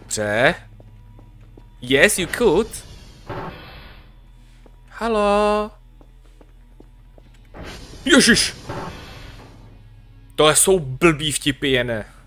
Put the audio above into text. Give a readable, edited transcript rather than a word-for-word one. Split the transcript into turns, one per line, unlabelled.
Dobře. Yes, you could. Halo. Ježiš. Tohle jsou blbý vtipy, jene.